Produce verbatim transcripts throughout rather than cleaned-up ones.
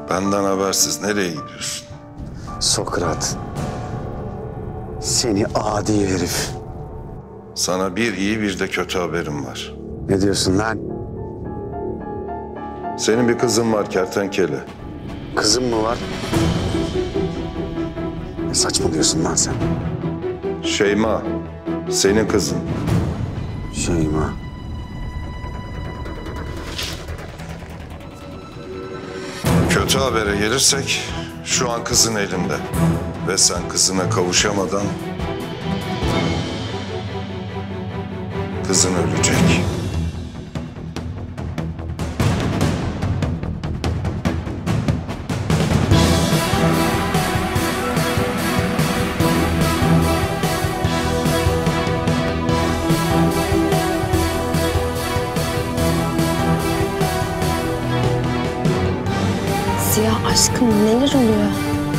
Benden habersiz nereye gidiyorsun? Sokrat. Seni adi herif. Sana bir iyi bir de kötü haberim var. Ne diyorsun lan? Senin bir kızın var kertenkele. Kızın mı var? Ne saçmalıyorsun lan sen? Şeyma, senin kızın. Şeyma. Kötü habere gelirsek şu an kızın elinde. Ve sen kızına kavuşamadan kızın ölecek. Ziya aşkım neler oluyor?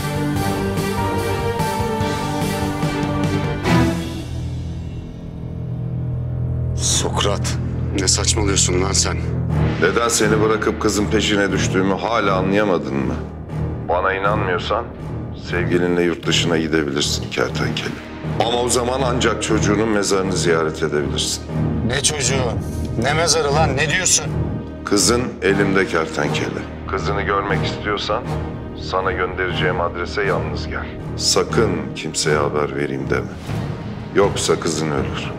Sokrat. Ne saçmalıyorsun lan sen? Neden seni bırakıp kızın peşine düştüğümü hala anlayamadın mı? Bana inanmıyorsan sevgilinle yurt dışına gidebilirsin kertenkele. Ama o zaman ancak çocuğunun mezarını ziyaret edebilirsin. Ne çocuğu? Ne mezarı lan? Ne diyorsun? Kızın elimde kertenkele. Kızını görmek istiyorsan sana göndereceğim adrese yalnız gel. Sakın kimseye haber vereyim deme. Yoksa kızın ölür.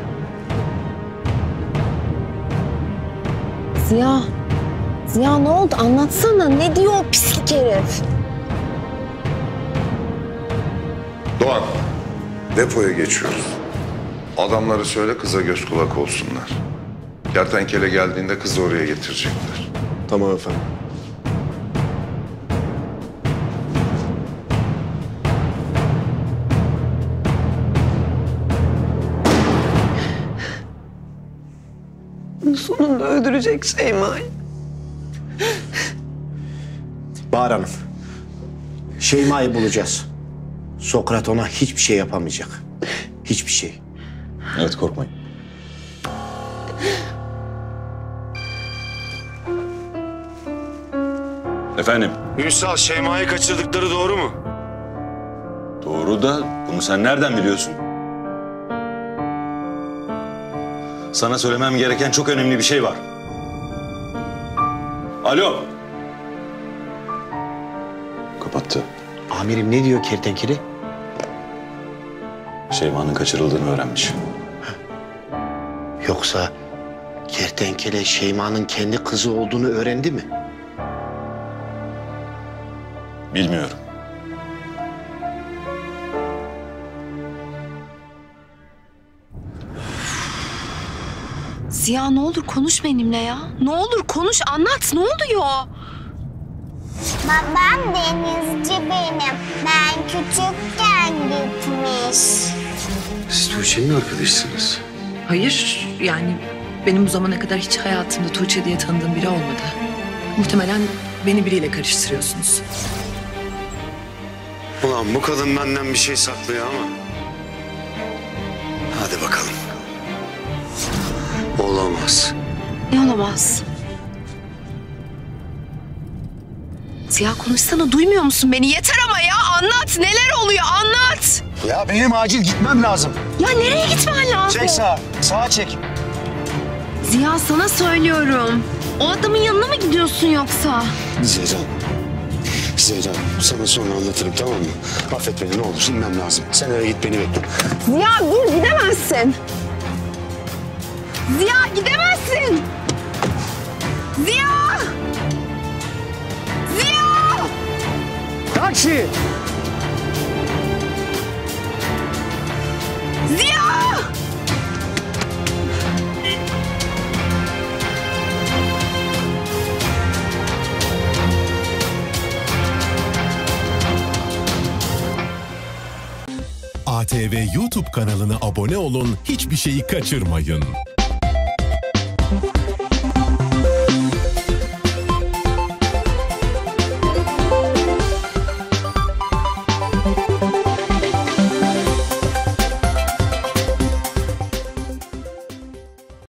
Ziya, Ziya ne oldu anlatsana. Ne diyor o pislik herif? Doğan, depoya geçiyoruz. Adamları söyle kıza göz kulak olsunlar. Kertenkele geldiğinde kızı oraya getirecekler. Tamam efendim. Sonunda öldürecek Şeyma'yı. Bahar Hanım, Şeyma'yı bulacağız. Sokrat ona hiçbir şey yapamayacak. Hiçbir şey. Evet, korkmayın. Efendim? Ünsal, Şeyma'yı kaçırdıkları doğru mu? Doğru da bunu sen nereden biliyorsun? Sana söylemem gereken çok önemli bir şey var. Alo. Kapattı. Amirim ne diyor kertenkele? Şeyma'nın kaçırıldığını öğrenmiş. Yoksa kertenkele Şeyma'nın kendi kızı olduğunu öğrendi mi? Bilmiyorum. Ziya ne olur konuş benimle ya. Ne olur konuş anlat ne oluyor? Babam denizci benim. Ben küçükken gitmiş. Siz Tuğçe'nin arkadaşısınız. Hayır, yani benim bu zamana kadar hiç hayatımda Tuğçe diye tanıdığım biri olmadı. Muhtemelen beni biriyle karıştırıyorsunuz. Ulan bu kadın benden bir şey saklıyor ama. Hadi bakalım. Olamaz. Ne olamaz? Ziya konuşsana duymuyor musun beni? Yeter ama ya anlat neler oluyor anlat. Ya benim acil gitmem lazım. Ya nereye gitmen lazım? Çek sağa, sağa çek. Ziya sana söylüyorum. O adamın yanına mı gidiyorsun yoksa? Zehra. Zehra, sana sonra anlatırım, tamam mı? Affet beni, ne olur, inmem lazım. Sen eve git, beni bekle. Ziya dur gidemezsin. Ziya gidemezsin. Ziya! Ziya! Taksi! Ziya! A T V YouTube kanalına abone olun, hiçbir şeyi kaçırmayın.